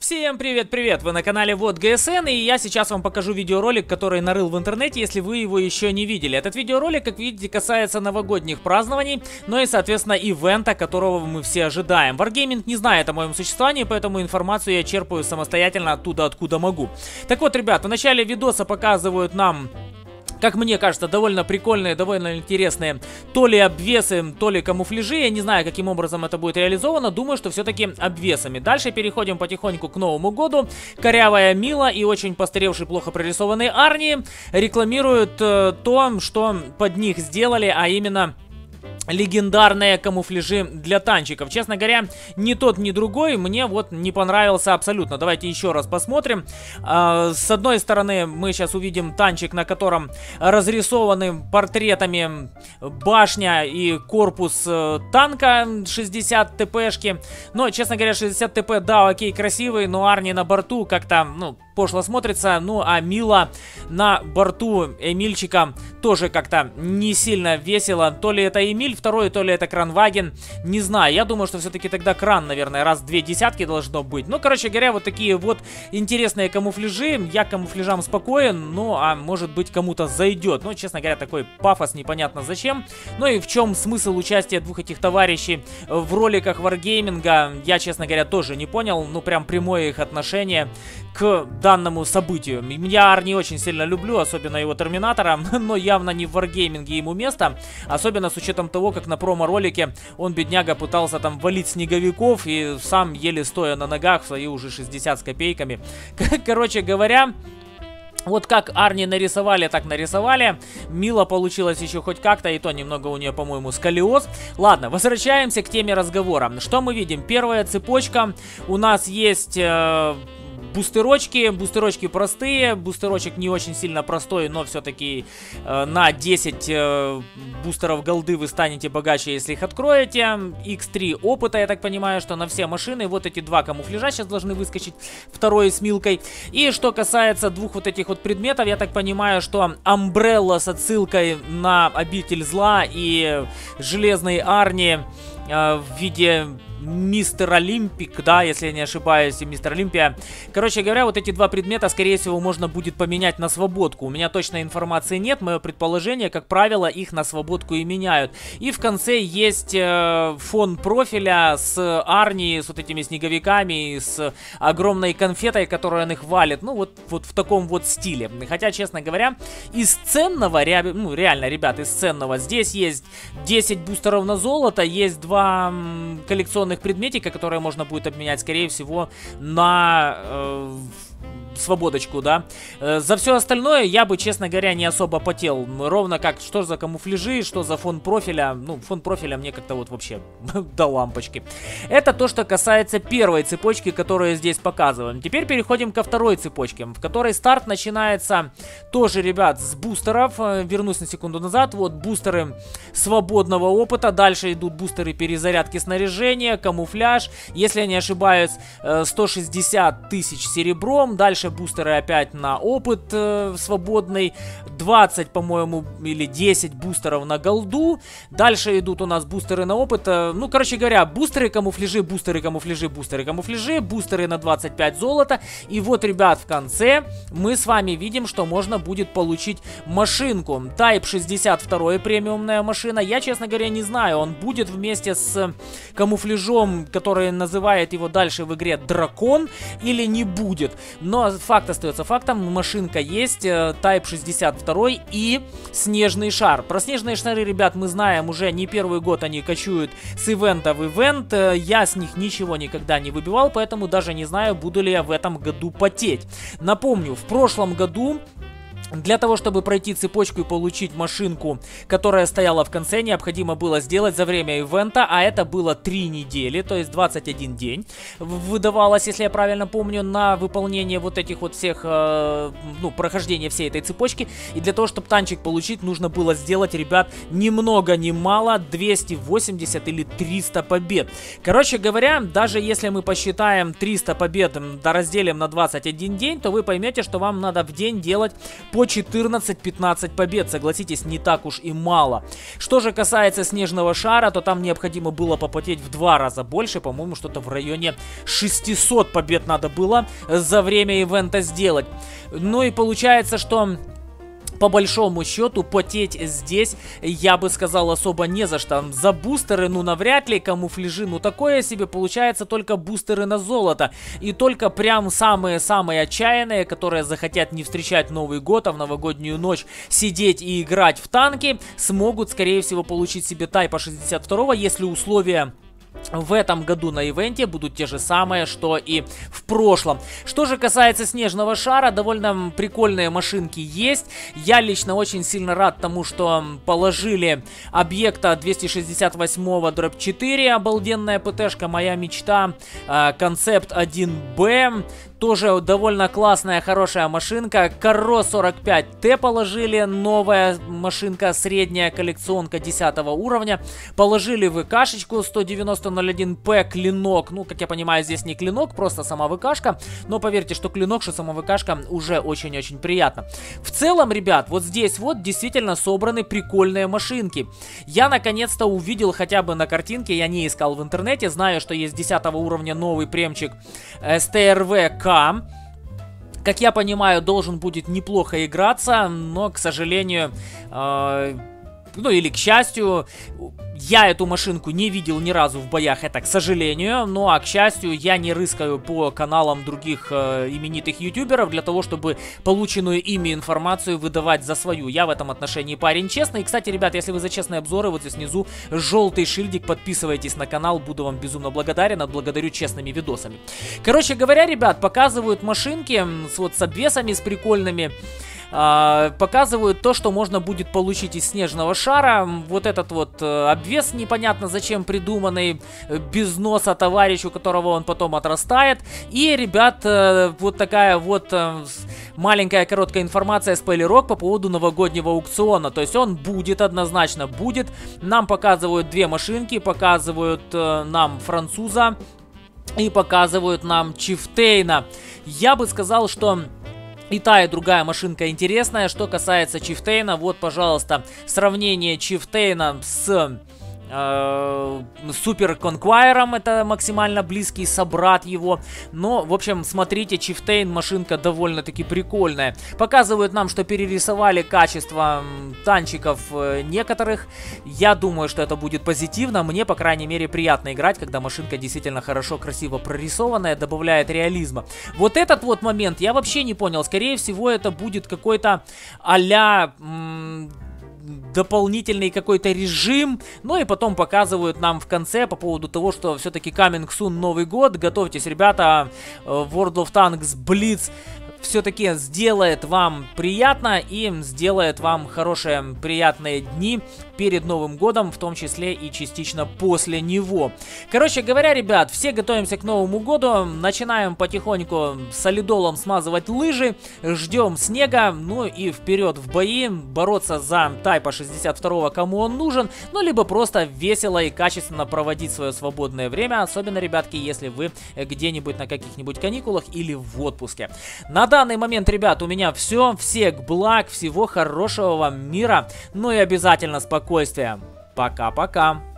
Всем привет-привет! Вы на канале Вот ГСН, и я сейчас вам покажу видеоролик, который нарыл в интернете, если вы его еще не видели. Этот видеоролик, как видите, касается новогодних празднований, но и, соответственно, ивента, которого мы все ожидаем. Wargaming не знает о моем существовании, поэтому информацию я черпаю самостоятельно оттуда, откуда могу. Так вот, ребят, в начале видоса показывают нам, как мне кажется, довольно прикольные, довольно интересные то ли обвесы, то ли камуфляжи. Я не знаю, каким образом это будет реализовано. Думаю, что все-таки обвесами. Дальше переходим потихоньку к Новому году. Корявая Мила и очень постаревший, плохо прорисованный Арни рекламируют то, что под них сделали, а именно легендарные камуфляжи для танчиков. Честно говоря, ни тот, ни другой мне вот не понравился абсолютно. Давайте еще раз посмотрим. С одной стороны, мы сейчас увидим танчик, на котором разрисованы портретами башня и корпус танка 60 ТПшки. Но, честно говоря, 60 ТП, да, окей, красивый, но Арни на борту как-то, ну, пошло смотрится. Ну, а Мила на борту Эмильчика тоже как-то не сильно весело. То ли это Эмиль второй, то ли это Кранваген. Не знаю, я думаю, что все-таки тогда Кран, наверное, раз в 2 десятки должно быть. Ну, короче говоря, вот такие вот интересные камуфляжи. Я к камуфляжам спокоен, ну, а может быть, кому-то зайдет. Ну, честно говоря, такой пафос непонятно зачем. Ну и в чем смысл участия двух этих товарищей в роликах Wargaming, я, честно говоря, тоже не понял. Ну, прям прямое их отношение к данному событию. Я Арни очень сильно люблю, особенно его Терминатора, но явно не в Wargaming ему место. Особенно с учетом того, как на промо-ролике он, бедняга, пытался там валить снеговиков и сам еле стоя на ногах в свои уже 60 с копейками. Короче говоря, вот как Арни нарисовали, так нарисовали. Мила получилось еще хоть как-то, и то немного у нее, по-моему, сколиоз. Ладно, возвращаемся к теме разговора. Что мы видим? Первая цепочка. У нас есть бустерочки простые, бустерочек не очень сильно простой, но все-таки на 10 бустеров голды вы станете богаче, если их откроете. X3 опыта, я так понимаю, что на все машины. Вот эти два камуфляжа сейчас должны выскочить, второй с Милкой. И что касается двух вот этих вот предметов, я так понимаю, что Амбрелла с отсылкой на Обитель Зла и Железный Арни в виде Мистер Олимпик, да, если я не ошибаюсь, и Мистер Олимпия. Короче говоря, вот эти два предмета, скорее всего, можно будет поменять на свободку. У меня точной информации нет, мое предположение, как правило, их на свободку и меняют. И в конце есть фон профиля с Арни, с вот этими снеговиками, с огромной конфетой, которую он их валит. Ну, вот в таком вот стиле. Хотя, честно говоря, из ценного, ну, реально, ребят, из ценного, здесь есть 10 бустеров на золото, есть 2 коллекционных предметика, которые можно будет обменять, скорее всего, на свободочку, да. За все остальное я бы, честно говоря, не особо потел. Ровно как, что за камуфляжи, что за фон профиля. Ну, фон профиля мне как-то вот вообще до лампочки. Это то, что касается первой цепочки, которую здесь показываем. Теперь переходим ко второй цепочке, в которой старт начинается тоже, ребят, с бустеров. Вернусь на секунду назад. Вот бустеры свободного опыта. Дальше идут бустеры перезарядки снаряжения, камуфляж. Если я не ошибаюсь, 160 тысяч серебром. Дальше бустеры опять на опыт свободный. 20, по-моему, или 10 бустеров на голду. Дальше идут у нас бустеры на опыт. Ну, короче говоря, бустеры, камуфляжи, бустеры, камуфляжи, бустеры, камуфляжи, бустеры на 25 золота. И вот, ребят, в конце мы с вами видим, что можно будет получить машинку. Type 62 премиумная машина. Я, честно говоря, не знаю, он будет вместе с камуфляжом, который называет его дальше в игре Дракон, или не будет. Но факт остается фактом, машинка есть, Type 62 и снежный шар. Про снежные шары, ребят, мы знаем уже не первый год, они кочуют с ивента в ивент. Я с них ничего никогда не выбивал, поэтому даже не знаю, буду ли я в этом году потеть. Напомню, в прошлом году для того, чтобы пройти цепочку и получить машинку, которая стояла в конце, необходимо было сделать за время ивента, а это было 3 недели, то есть 21 день выдавалось, если я правильно помню, на выполнение вот этих вот всех, ну, прохождение всей этой цепочки. И для того, чтобы танчик получить, нужно было сделать, ребят, ни много ни мало 280 или 300 побед. Короче говоря, даже если мы посчитаем 300 побед, да разделим на 21 день, то вы поймете, что вам надо в день делать по 14-15 побед. Согласитесь, не так уж и мало. Что же касается снежного шара, то там необходимо было попотеть в 2 раза больше. По-моему, что-то в районе 600 побед надо было за время ивента сделать. Ну и получается, что... По большому счету, потеть здесь, я бы сказал, особо не за что. За бустеры, ну, навряд ли, камуфляжи, ну, такое себе, получается, только бустеры на золото. И только прям самые-самые отчаянные, которые захотят не встречать Новый год, а в новогоднюю ночь сидеть и играть в танки, смогут, скорее всего, получить себе Тайпа 62, если условия... в этом году на ивенте будут те же самые, что и в прошлом. Что же касается снежного шара, довольно прикольные машинки есть. Я лично очень сильно рад тому, что положили объекта 268-4, обалденная ПТшка, моя мечта, концепт 1Б. Тоже довольно классная, хорошая машинка. Каро 45Т положили, новая машинка, средняя коллекционка 10 уровня. Положили ВКшечку 190-01П, клинок. Ну, как я понимаю, здесь не клинок, просто сама ВКшка. Но поверьте, что клинок, что сама ВКшка уже очень-очень приятно. В целом, ребят, вот здесь вот действительно собраны прикольные машинки. Я наконец-то увидел хотя бы на картинке, я не искал в интернете, знаю, что есть 10 уровня новый премчик СТРВ-К. Как я понимаю, должен будет неплохо играться, но, к сожалению, ну или к счастью, я эту машинку не видел ни разу в боях, это к сожалению. Ну а к счастью, я не рыскаю по каналам других именитых ютуберов для того, чтобы полученную ими информацию выдавать за свою. Я в этом отношении парень честный. И, кстати, ребят, если вы за честные обзоры, вот здесь внизу желтый шильдик, подписывайтесь на канал, буду вам безумно благодарен, отблагодарю честными видосами. Короче говоря, ребят, показывают машинки с обвесами, с прикольными. Показывают то, что можно будет получить из снежного шара. Вот этот вот обвес непонятно зачем придуманный, без носа товарищу, которого он потом отрастает. И, ребят, вот такая вот маленькая короткая информация, спойлерок по поводу новогоднего аукциона. То есть он будет, однозначно будет. Нам показывают 2 машинки, показывают нам француза и показывают нам Чифтейна. Я бы сказал, что... и та, и другая машинка интересная. Что касается Чифтейна, вот, пожалуйста, сравнение Чифтейна с Супер Конквайром, это максимально близкий собрат его. Но, в общем, смотрите, Чифтейн, машинка довольно-таки прикольная. Показывают нам, что перерисовали качество танчиков некоторых. Я думаю, что это будет позитивно. Мне, по крайней мере, приятно играть, когда машинка действительно хорошо, красиво прорисованная, добавляет реализма. Вот этот вот момент я вообще не понял. Скорее всего, это будет какой-то а-ля... дополнительный какой-то режим. Ну и потом показывают нам в конце по поводу того, что все-таки coming soon Новый год. Готовьтесь, ребята, World of Tanks Blitz все-таки сделает вам приятно и сделает вам хорошие, приятные дни перед Новым годом, в том числе и частично после него. Короче говоря, ребят, все готовимся к Новому году, начинаем потихоньку солидолом смазывать лыжи, ждем снега, ну и вперед в бои, бороться за Тайпа 62, кому он нужен, ну либо просто весело и качественно проводить свое свободное время, особенно, ребятки, если вы где-нибудь на каких-нибудь каникулах или в отпуске. На данный момент, ребят, у меня все. Всех благ, всего хорошего вам мира. Ну и обязательно спокойствия. Пока-пока.